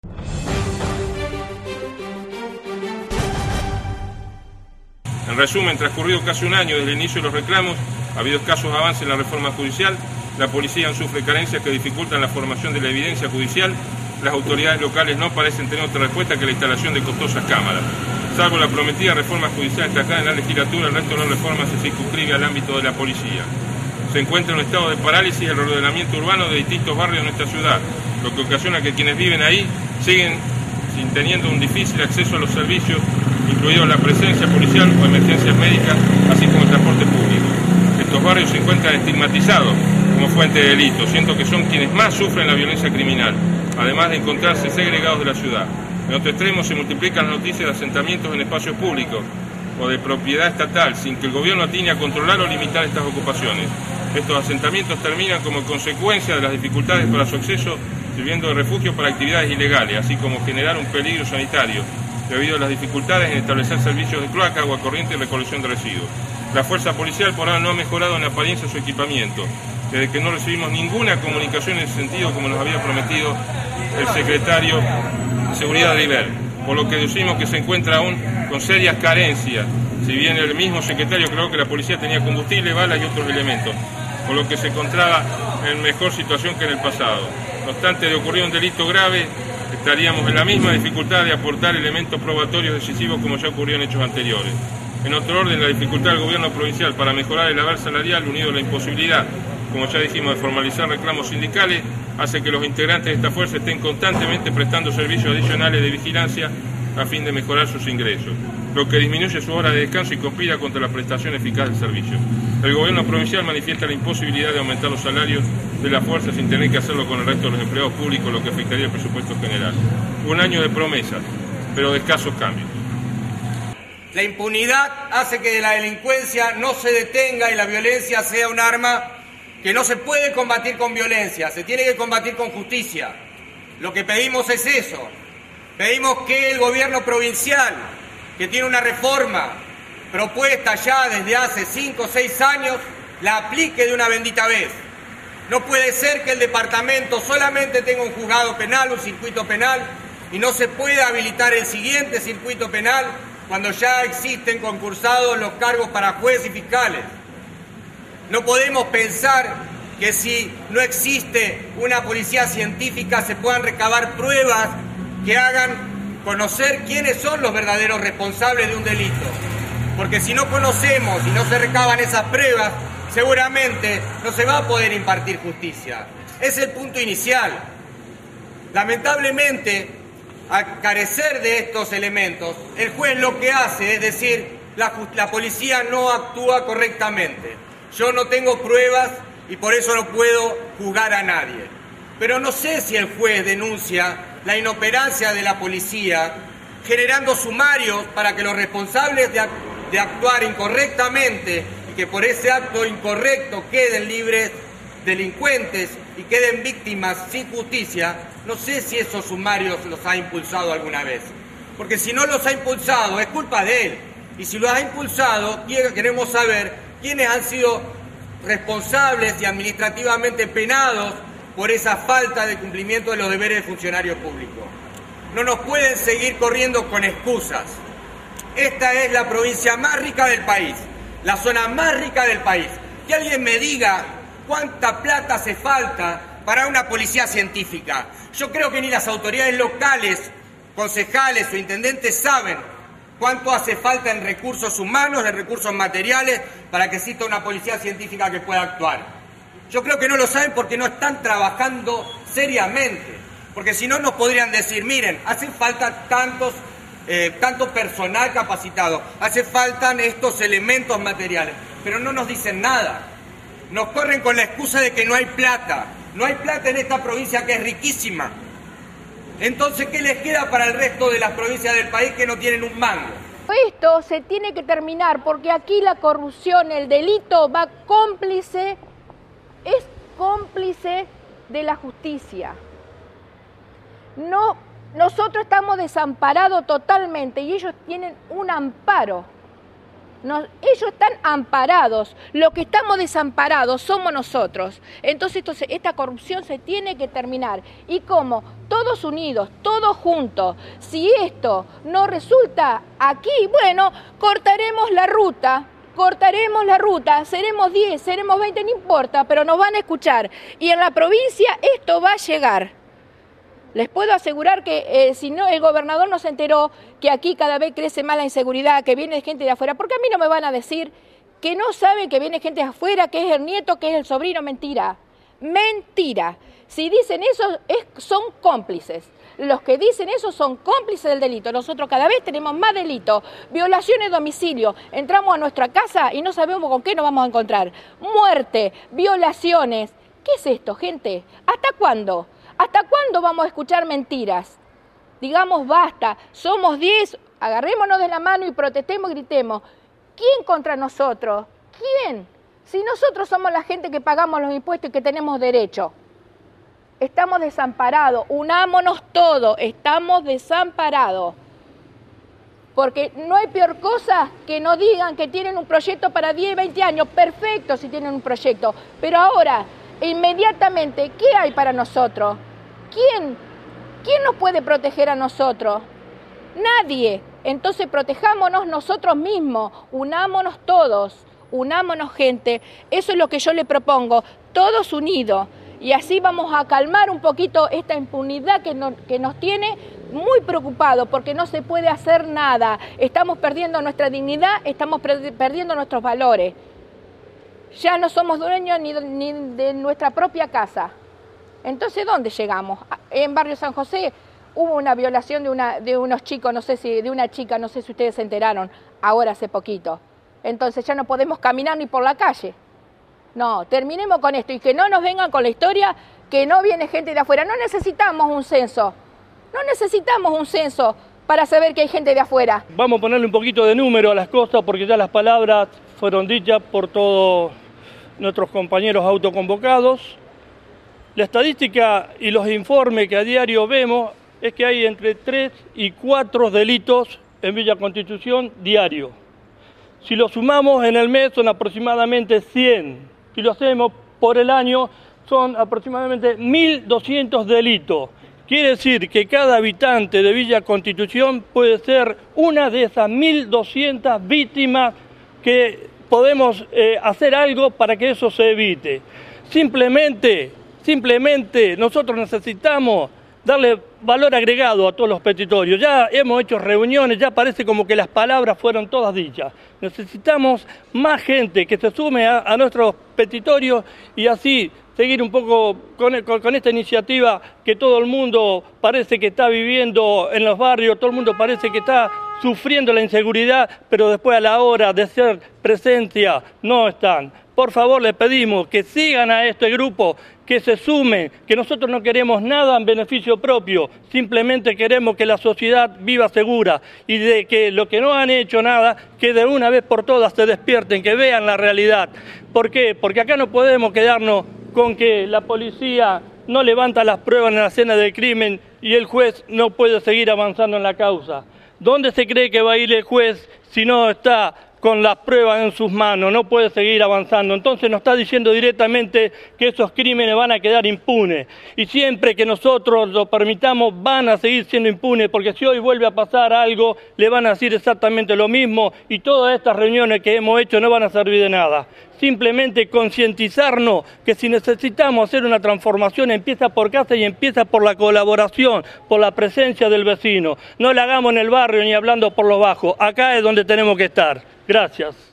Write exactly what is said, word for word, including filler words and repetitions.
En resumen, transcurrido casi un año desde el inicio de los reclamos, ha habido escasos avances en la reforma judicial, la policía sufre carencias que dificultan la formación de la evidencia judicial, las autoridades locales no parecen tener otra respuesta que la instalación de costosas cámaras. Salvo la prometida reforma judicial destacada en la legislatura, el resto de las reformas se circunscribe al ámbito de la policía. Se encuentra en un estado de parálisis el ordenamiento urbano de distintos barrios de nuestra ciudad, lo que ocasiona que quienes viven ahí siguen sin teniendo un difícil acceso a los servicios, incluido la presencia policial o emergencias médicas, así como el transporte público. Estos barrios se encuentran estigmatizados como fuente de delito, siendo que son quienes más sufren la violencia criminal, además de encontrarse segregados de la ciudad. En otro extremo se multiplican las noticias de asentamientos en espacios públicos o de propiedad estatal, sin que el gobierno atine a controlar o limitar estas ocupaciones. Estos asentamientos terminan como consecuencia de las dificultades para su acceso, sirviendo de refugio para actividades ilegales, así como generar un peligro sanitario, debido a las dificultades en establecer servicios de cloaca, agua corriente y recolección de residuos. La fuerza policial por ahora no ha mejorado en apariencia su equipamiento, desde que no recibimos ninguna comunicación en ese sentido como nos había prometido el secretario de Seguridad de Iber, por lo que deducimos que se encuentra aún con serias carencias, si bien el mismo secretario creo que la policía tenía combustible, balas y otros elementos, por lo que se encontraba en mejor situación que en el pasado. No obstante, de ocurrir un delito grave, estaríamos en la misma dificultad de aportar elementos probatorios decisivos como ya ocurrió en hechos anteriores. En otro orden, la dificultad del gobierno provincial para mejorar el haber salarial, unido a la imposibilidad, como ya dijimos, de formalizar reclamos sindicales, hace que los integrantes de esta fuerza estén constantemente prestando servicios adicionales de vigilancia a fin de mejorar sus ingresos, lo que disminuye su hora de descanso y conspira contra la prestación eficaz del servicio. El gobierno provincial manifiesta la imposibilidad de aumentar los salarios de la fuerza sin tener que hacerlo con el resto de los empleados públicos, lo que afectaría el presupuesto general. Un año de promesas, pero de escasos cambios. La impunidad hace que la delincuencia no se detenga y la violencia sea un arma que no se puede combatir con violencia, se tiene que combatir con justicia. Lo que pedimos es eso. Pedimos que el gobierno provincial, que tiene una reforma propuesta ya desde hace cinco o seis años, la aplique de una bendita vez. No puede ser que el departamento solamente tenga un juzgado penal, un circuito penal, y no se pueda habilitar el siguiente circuito penal cuando ya existen concursados los cargos para jueces y fiscales. No podemos pensar que si no existe una policía científica se puedan recabar pruebas que hagan conocer quiénes son los verdaderos responsables de un delito. Porque si no conocemos y no se recaban esas pruebas, seguramente no se va a poder impartir justicia. Es el punto inicial. Lamentablemente, al carecer de estos elementos, el juez lo que hace es decir, la, la policía no actúa correctamente. Yo no tengo pruebas y por eso no puedo juzgar a nadie. Pero no sé si el juez denuncia la inoperancia de la policía, generando sumarios para que los responsables de, de actuar incorrectamente y que por ese acto incorrecto queden libres delincuentes y queden víctimas sin justicia. No sé si esos sumarios los ha impulsado alguna vez. Porque si no los ha impulsado, es culpa de él. Y si los ha impulsado, queremos saber quiénes han sido responsables y administrativamente penados por esa falta de cumplimiento de los deberes de funcionario público. No nos pueden seguir corriendo con excusas. Esta es la provincia más rica del país, la zona más rica del país. Que alguien me diga cuánta plata hace falta para una policía científica. Yo creo que ni las autoridades locales, concejales o intendentes saben cuánto hace falta en recursos humanos, en recursos materiales, para que exista una policía científica que pueda actuar. Yo creo que no lo saben porque no están trabajando seriamente. Porque si no nos podrían decir, miren, hace falta tantos, eh, tanto personal capacitado, hace falta estos elementos materiales, pero no nos dicen nada. Nos corren con la excusa de que no hay plata. No hay plata en esta provincia que es riquísima. Entonces, ¿qué les queda para el resto de las provincias del país que no tienen un mango? Esto se tiene que terminar porque aquí la corrupción, el delito va cómplice, es cómplice de la justicia. No, nosotros estamos desamparados totalmente y ellos tienen un amparo. Nos, ellos están amparados, los que estamos desamparados somos nosotros. Entonces esto se, esta corrupción se tiene que terminar. ¿Y cómo? Todos unidos, todos juntos. Si esto no resulta aquí, bueno, cortaremos la ruta, cortaremos la ruta, seremos diez, seremos veinte, no importa, pero nos van a escuchar. Y en la provincia esto va a llegar. Les puedo asegurar que eh, si no, el gobernador no se enteró que aquí cada vez crece más la inseguridad, que viene gente de afuera, porque a mí no me van a decir que no saben que viene gente de afuera, que es el nieto, que es el sobrino. Mentira, mentira. Si dicen eso, es, son cómplices. Los que dicen eso son cómplices del delito. Nosotros cada vez tenemos más delitos, violaciones de domicilio. Entramos a nuestra casa y no sabemos con qué nos vamos a encontrar. Muerte, violaciones. ¿Qué es esto, gente? ¿Hasta cuándo? ¿Hasta cuándo vamos a escuchar mentiras? Digamos basta, somos diez, agarrémonos de la mano y protestemos y gritemos. ¿Quién contra nosotros? ¿Quién? Si nosotros somos la gente que pagamos los impuestos y que tenemos derecho. Estamos desamparados, unámonos todos, estamos desamparados. Porque no hay peor cosa que no digan que tienen un proyecto para diez, veinte años. Perfecto si tienen un proyecto, pero ahora, inmediatamente, ¿qué hay para nosotros? ¿Quién? ¿Quién nos puede proteger a nosotros? Nadie. Entonces protejámonos nosotros mismos, unámonos todos, unámonos gente. Eso es lo que yo le propongo, todos unidos. Y así vamos a calmar un poquito esta impunidad que, no, que nos tiene muy preocupados, porque no se puede hacer nada. Estamos perdiendo nuestra dignidad, estamos perdiendo nuestros valores. Ya no somos dueños ni, ni de nuestra propia casa. Entonces, ¿dónde llegamos? En Barrio San José hubo una violación de, una, de unos chicos, no sé si, de una chica, no sé si ustedes se enteraron, ahora hace poquito. Entonces ya no podemos caminar ni por la calle. No, terminemos con esto y que no nos vengan con la historia que no viene gente de afuera. No necesitamos un censo, no necesitamos un censo para saber que hay gente de afuera. Vamos a ponerle un poquito de número a las cosas porque ya las palabras fueron dichas por todos nuestros compañeros autoconvocados. La estadística y los informes que a diario vemos es que hay entre tres y cuatro delitos en Villa Constitución diario. Si lo sumamos en el mes son aproximadamente cien. Si lo hacemos por el año son aproximadamente mil doscientos delitos. Quiere decir que cada habitante de Villa Constitución puede ser una de esas mil doscientas víctimas que podemos eh, hacer algo para que eso se evite. Simplemente... Simplemente nosotros necesitamos darle valor agregado a todos los petitorios. Ya hemos hecho reuniones, ya parece como que las palabras fueron todas dichas. Necesitamos más gente que se sume a, a nuestros petitorios y así seguir un poco con, con, con esta iniciativa que todo el mundo parece que está viviendo en los barrios, todo el mundo parece que está sufriendo la inseguridad, pero después a la hora de ser presencia no están. Por favor, les pedimos que sigan a este grupo, que se sumen, que nosotros no queremos nada en beneficio propio, simplemente queremos que la sociedad viva segura y de que lo que no han hecho nada, que de una vez por todas se despierten, que vean la realidad. ¿Por qué? Porque acá no podemos quedarnos con que la policía no levanta las pruebas en la escena del crimen y el juez no puede seguir avanzando en la causa. ¿Dónde se cree que va a ir el juez si no está con las pruebas en sus manos? No puede seguir avanzando. Entonces nos está diciendo directamente que esos crímenes van a quedar impunes. Y siempre que nosotros lo permitamos, van a seguir siendo impunes, porque si hoy vuelve a pasar algo, le van a decir exactamente lo mismo, y todas estas reuniones que hemos hecho no van a servir de nada. Simplemente concientizarnos que si necesitamos hacer una transformación, empieza por casa y empieza por la colaboración, por la presencia del vecino. No la hagamos en el barrio ni hablando por lo bajo. Acá es donde tenemos que estar. Gracias.